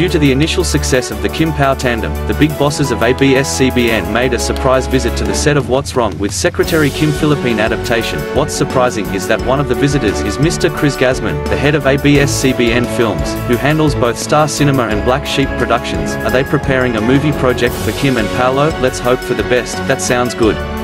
Due to the initial success of the Kim Paulo tandem, the big bosses of ABS-CBN made a surprise visit to the set of What's Wrong with Secretary Kim Philippine adaptation. What's surprising is that one of the visitors is Mr. Chris Gasman, the head of ABS-CBN Films, who handles both Star Cinema and Black Sheep Productions. Are they preparing a movie project for Kim and Paulo? Let's hope for the best. That sounds good.